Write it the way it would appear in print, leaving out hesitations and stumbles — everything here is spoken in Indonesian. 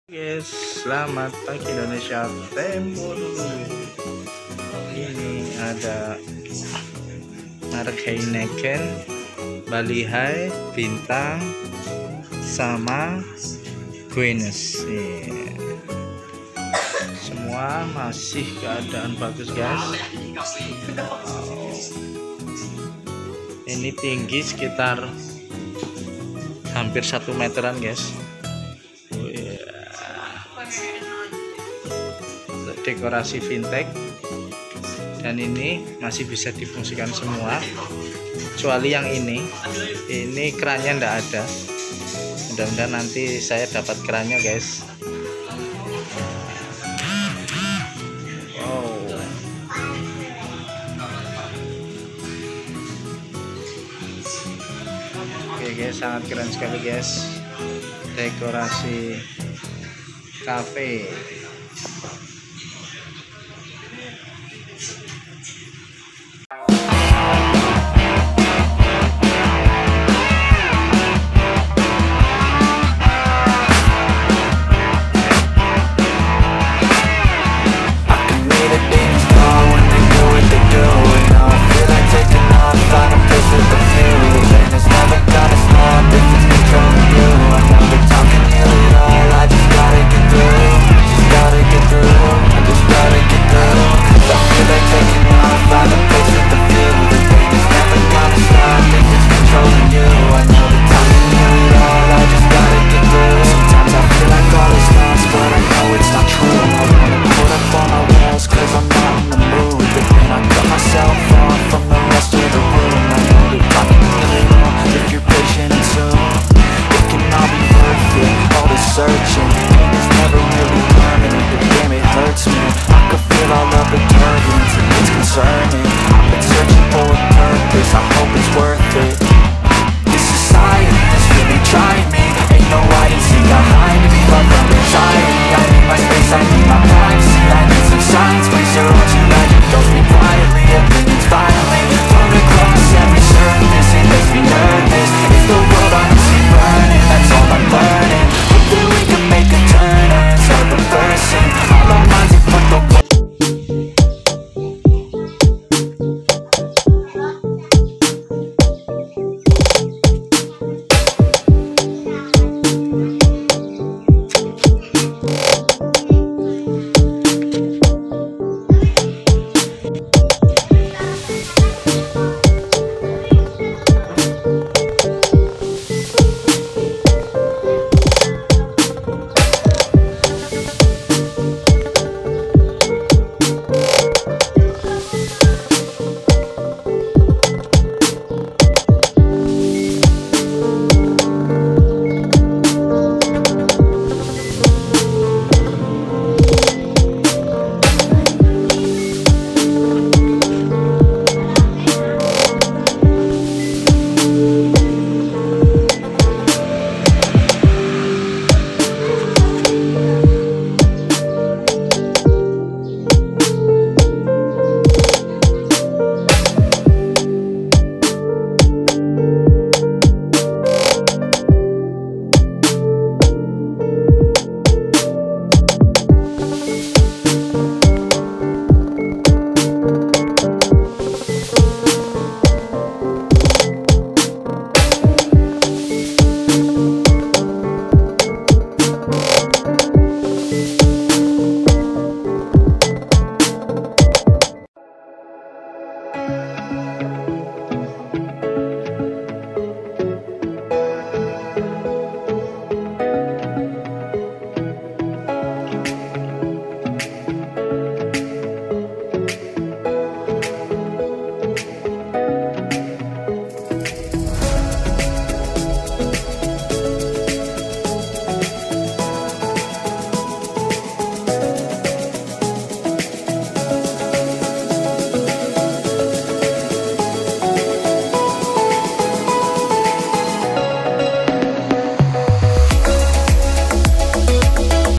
Guys, selamat pagi Indonesia Tempo dulu. Ini ada merek Heineken, Bali High, Bintang, sama Guinness. Semua masih keadaan bagus guys. Ini tinggi sekitar hampir 1 meteran guys. Dekorasi vintage, dan ini masih bisa difungsikan semua kecuali yang ini kerannya ndak ada. Mudah-mudahan nanti saya dapat kerannya guys. Wow, oke guys, sangat keren sekali guys dekorasi cafe.